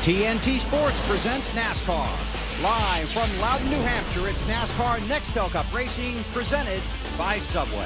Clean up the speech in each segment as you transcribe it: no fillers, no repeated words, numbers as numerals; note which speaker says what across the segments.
Speaker 1: TNT Sports presents NASCAR. Live from Loudon, New Hampshire, it's NASCAR Nextel Cup Racing, presented by Subway.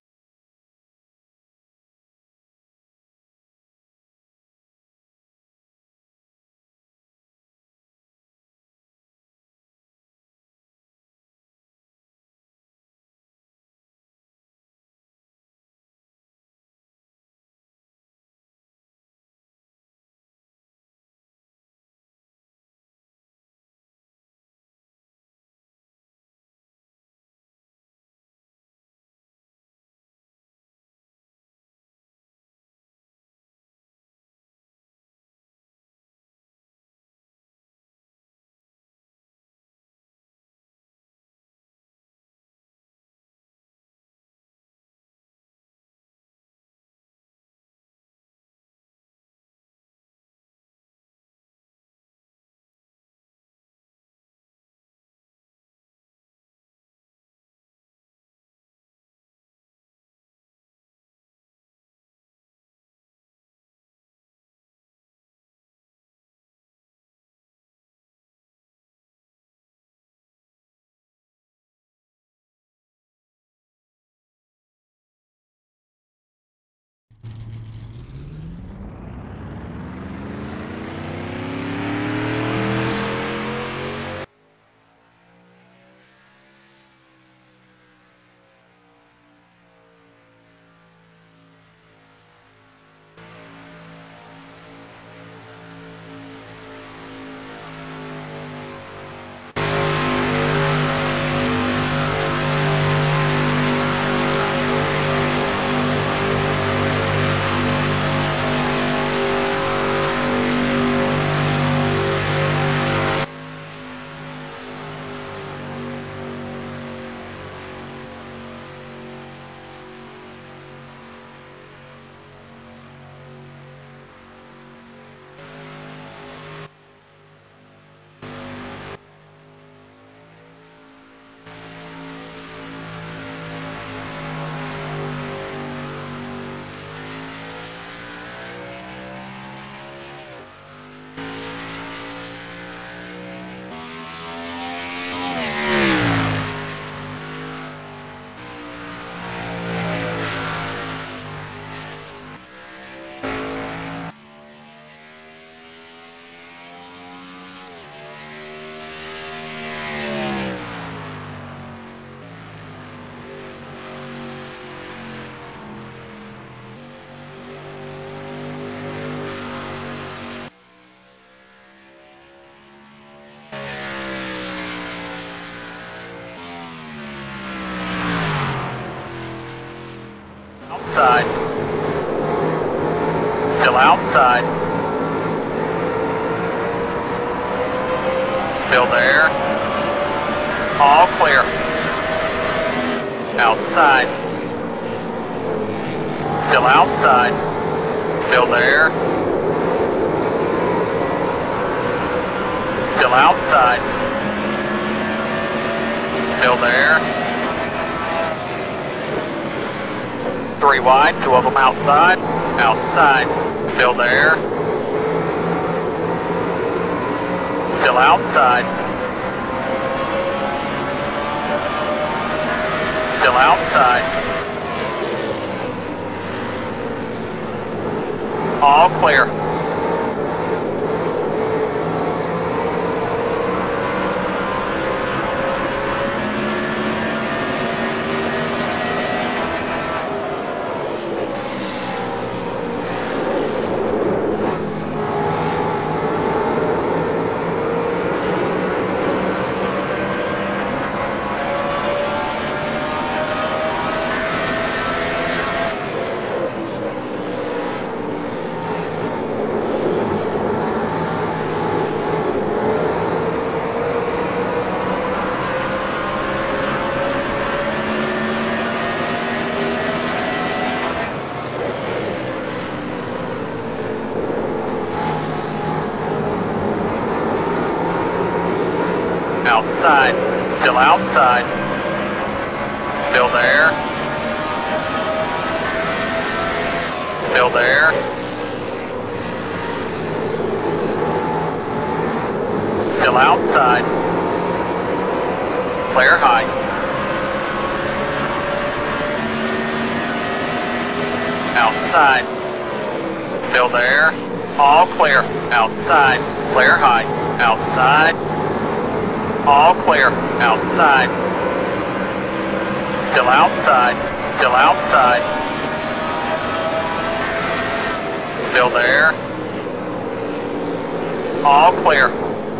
Speaker 2: Outside. Still outside. Still there. All clear. Outside. Still outside. Still there. Still outside. Still there. 3 wide, 2 of them outside. Outside. Still there. Still outside. Still outside. All clear. Outside. Still outside. Still there. Still there. Still outside. Clear high. Outside. Still there. All clear. Outside. Clear high. Outside. All clear. Outside. Still outside. Still outside. Still there. All clear.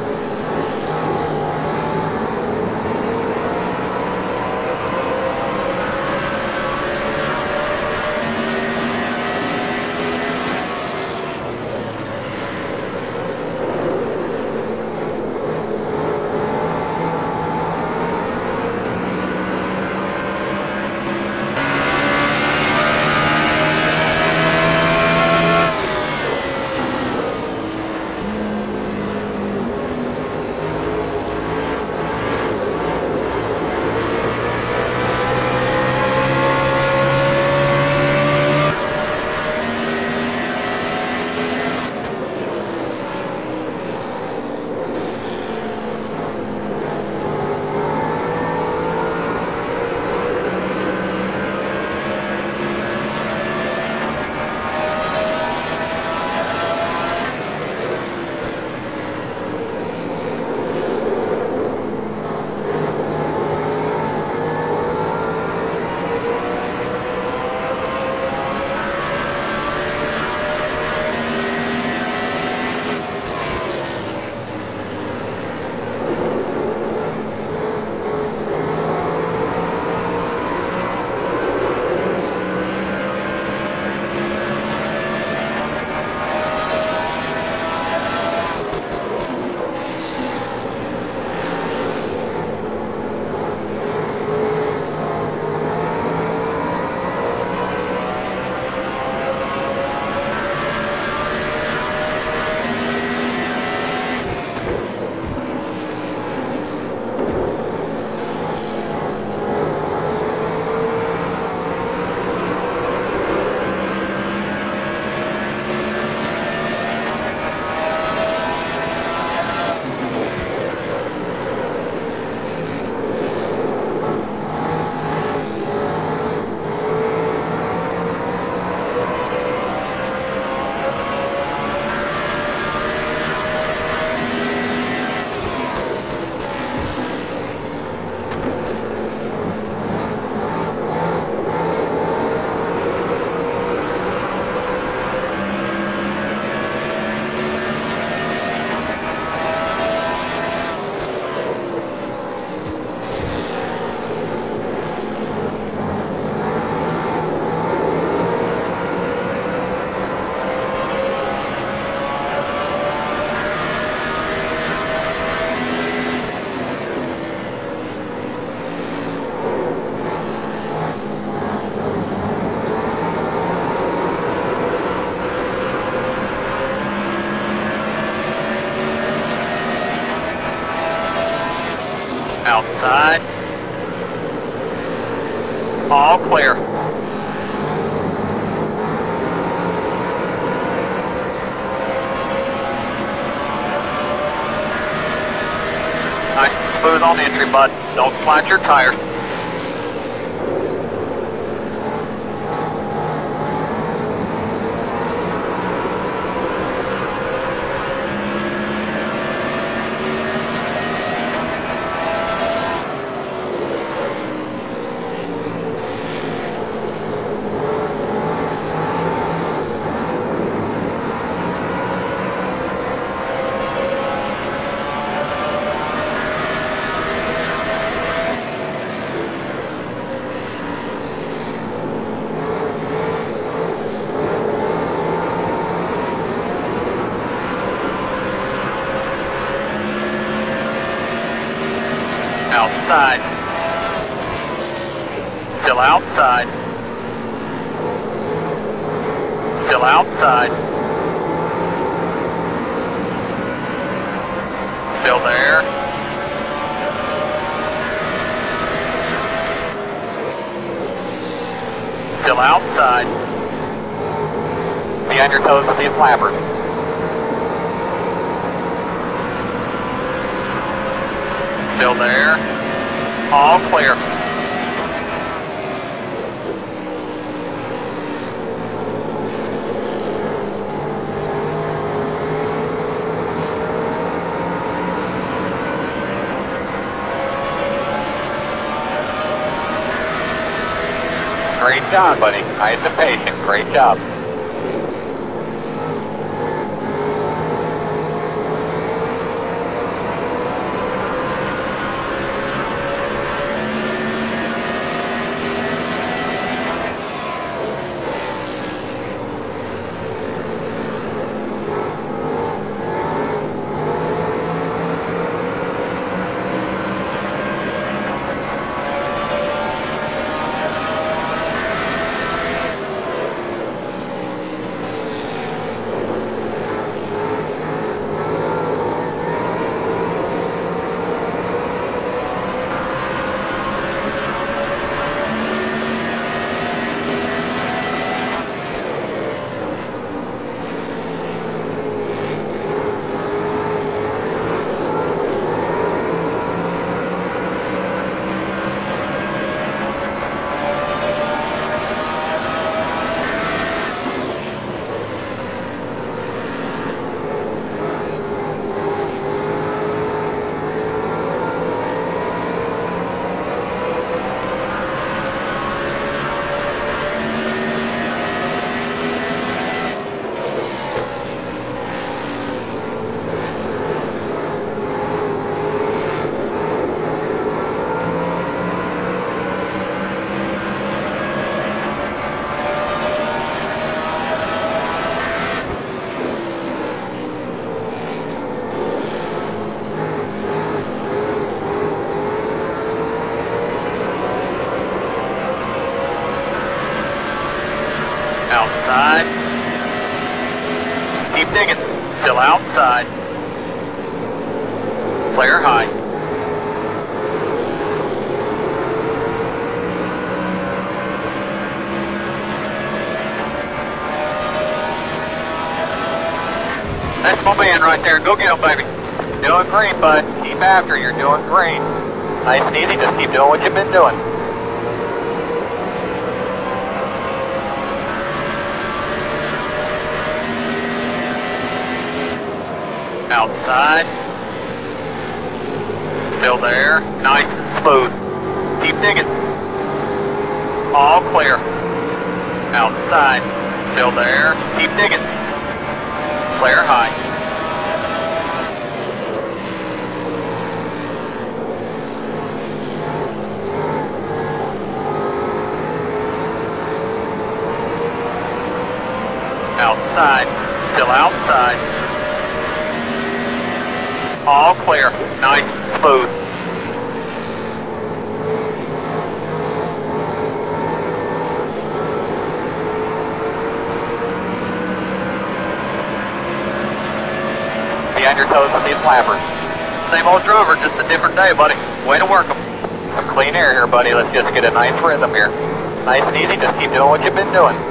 Speaker 2: Outside. All clear. Nice and smooth on entry, bud. Don't slide your tires. Outside. Still outside. Still outside. Still there. Still outside. Be on your toes with these flappers. Still there. All clear. Great job, buddy. Nice and patient. Great job. Outside. Keep digging. Still outside. Flare high. That's my man right there. Go get him, baby. Doing great, bud. Keep after. You're doing great. Nice and easy. Just keep doing what you've been doing. Outside. Still there. Nice and smooth. Keep digging. All clear. Outside. Still there. Keep digging. Flare high. Outside. Still outside. All clear. Nice and smooth. Be on your toes with these flappers. Same old drover, just a different day, buddy. Way to work them. Some clean air here, buddy. Let's just get a nice rhythm here. Nice and easy. Just keep doing what you've been doing.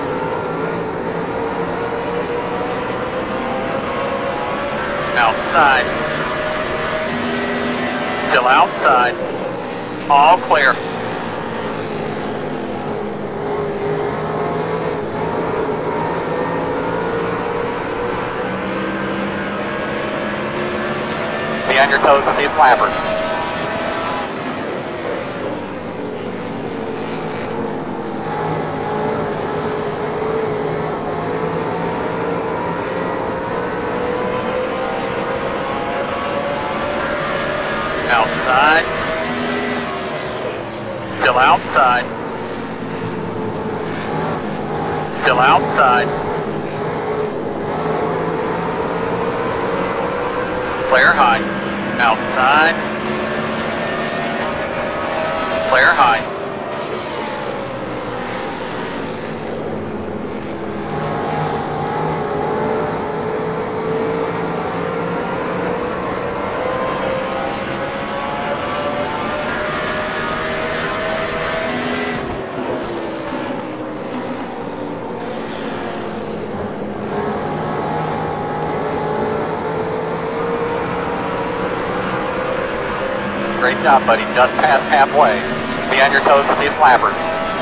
Speaker 2: Outside. Still outside. All clear. Be on your toes with these flappers. Outside. Still outside. Still outside. Flare high. Outside. Flare high. Great job, buddy. Just past halfway. Be on your toes with these flappers.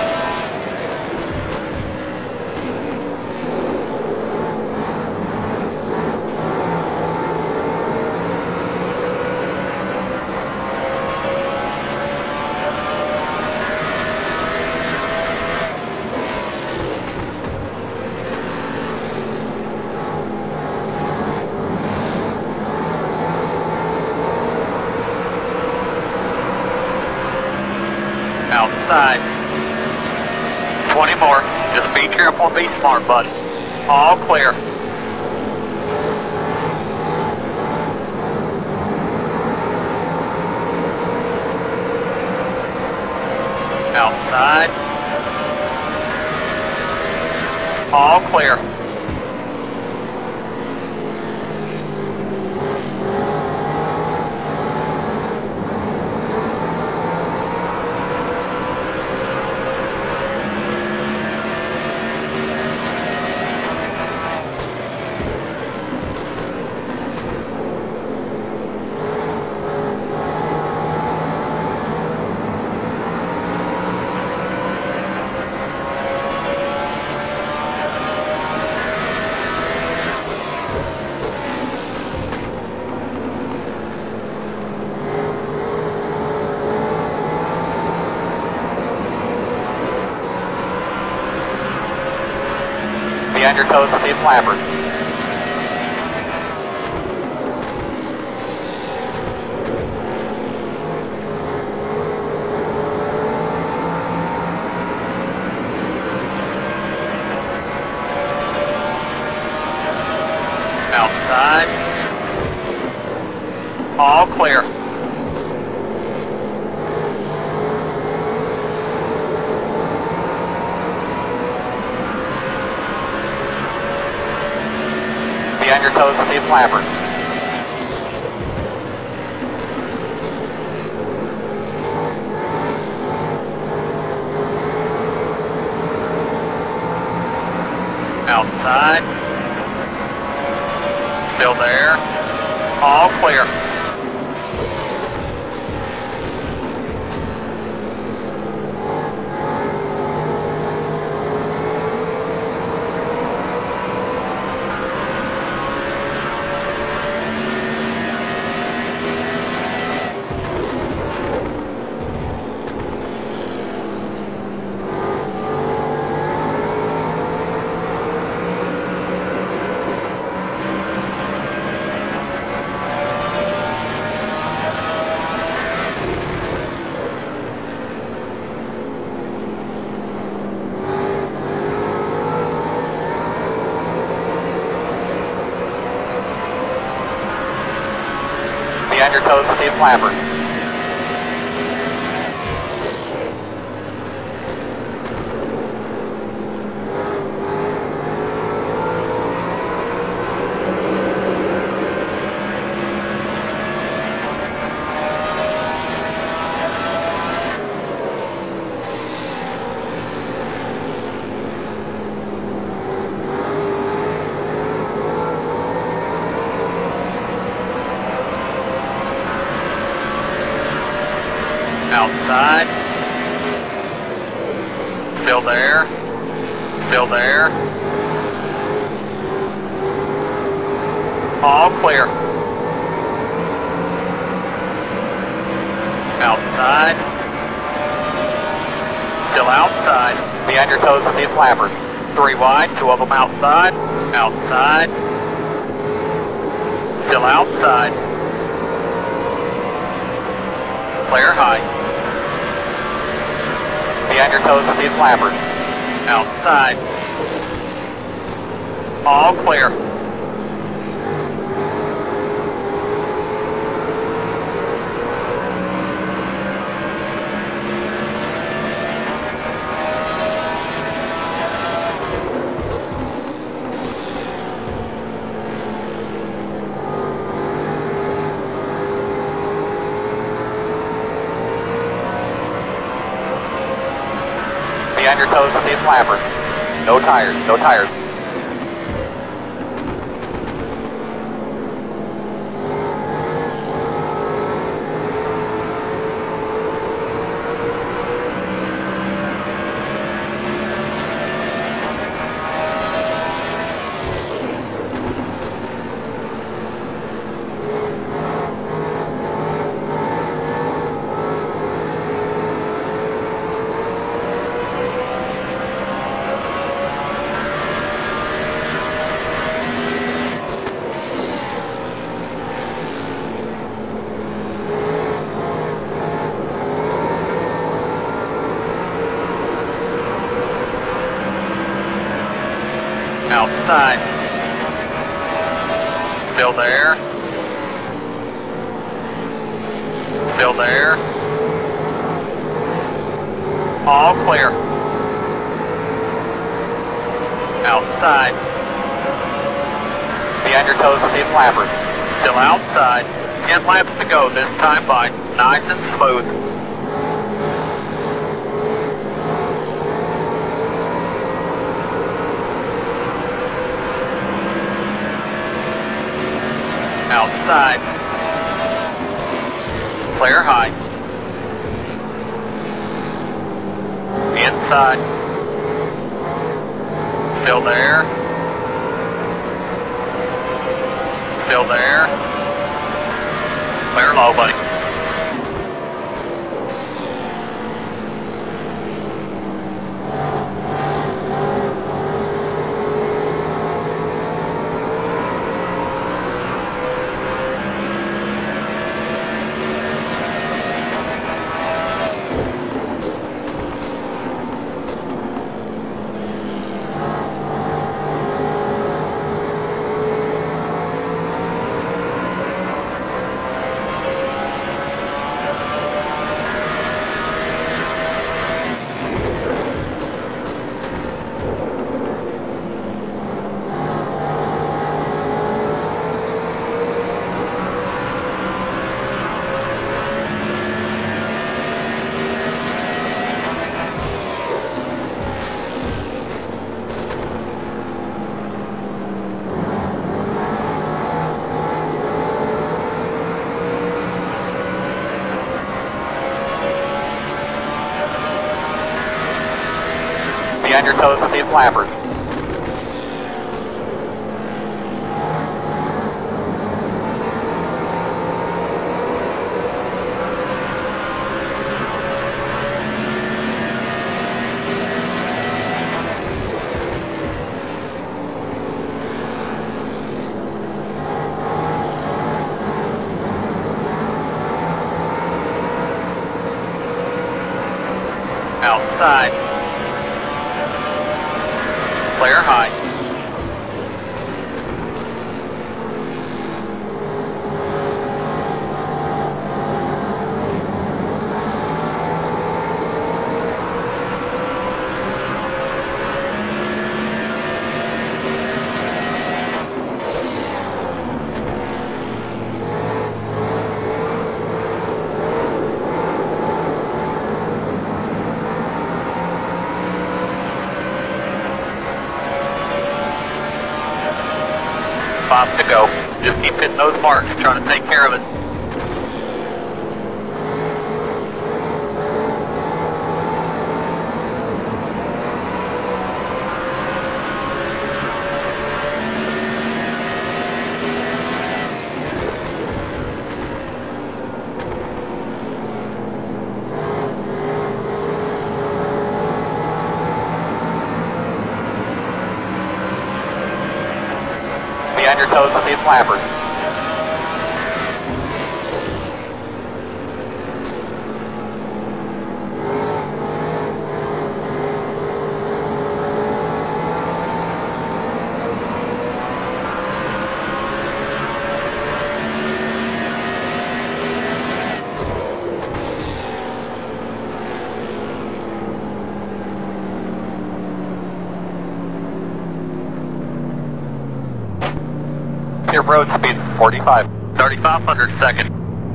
Speaker 2: Outside. 20 more. Just be careful and be smart, bud. All clear. Outside. All clear. Be on your toes with these flappers. Outside. All clear. Be on your toes with these flappers. Outside. Still there. All clear. Be on your toes with these flappers. Outside. Still there. Still there. All clear. Outside. Still outside. Be on your toes with these flappers. 3 wide, 2 of them outside. Outside. Still outside. Clear high. Be on your toes with these flappers. Outside. All clear. Be on your toes with these flappers. No tires, no tires. Still there. Still there. All clear. Outside. Be on your toes with these flappers. Still outside. 10 laps to go this time by. Nice and smooth. Outside. Clear high. Inside. Still there. Still there. Clear low, buddy. Be on your toes with these flappers. Outside. Clear high. Five to go. Just keep hitting those marks, trying to take care of it. Be on your toes with these flappers. Your road speed 45, 3,500 seconds.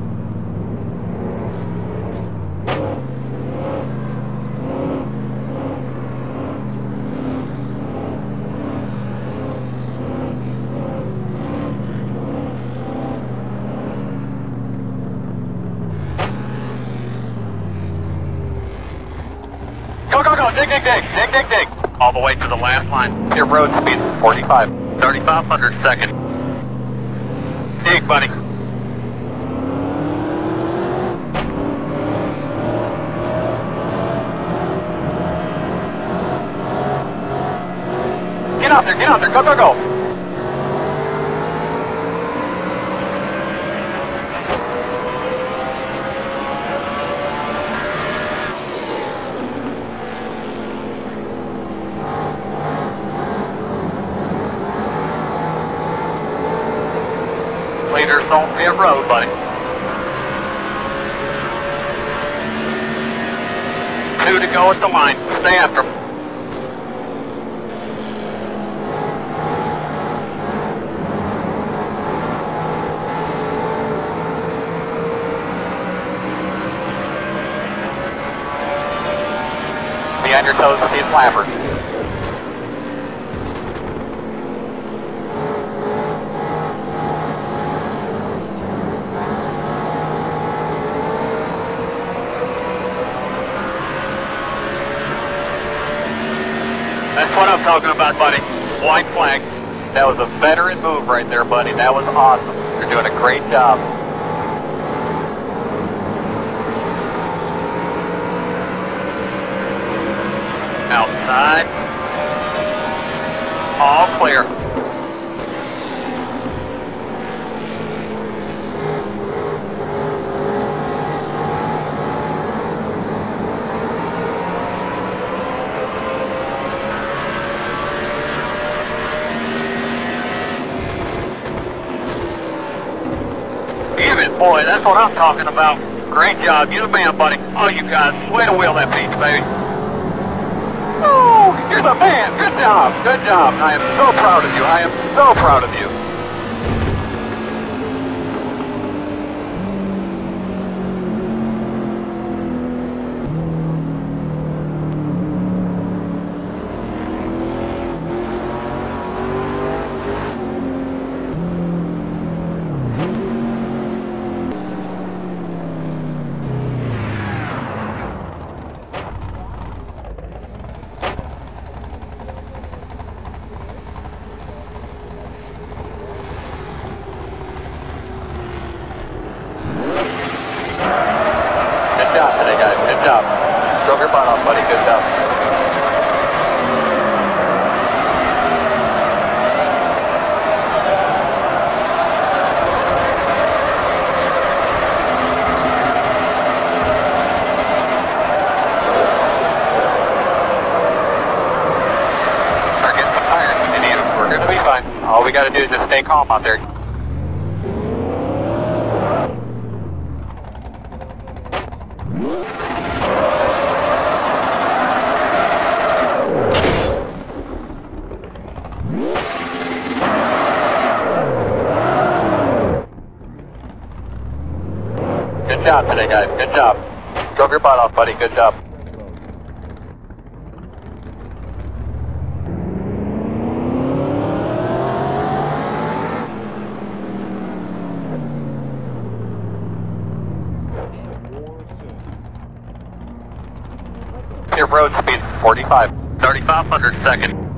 Speaker 2: Go, go, go, dig, dig, dig, dig, dig, dig. All the way to the last line. Your road speed 45, 3,500 seconds. Dig, buddy. Get out there, go, go, go. Leaders don't pit road, buddy. 2 to go at the line. Stay after them. Be on your toes with these flappers. That's what I'm talking about, buddy. White flag. That was a veteran move right there, buddy. That was awesome. You're doing a great job. Outside. All clear. Give it, boy. That's what I'm talking about. Great job. You the man, buddy. Oh, you guys. Way to wheel that beach, baby. Oh, you're the man. Good job. Good job. I am so proud of you. I am so proud of you. Good job today, guys. Good job. Drove your butt off, buddy. Good job. Start getting some tires when you need them. We're going to be fine. All we got to do is just stay calm out there. Good job today, guys. Good job. Drove your butt off, buddy. Good job. Your road speed 45. 3,500 seconds.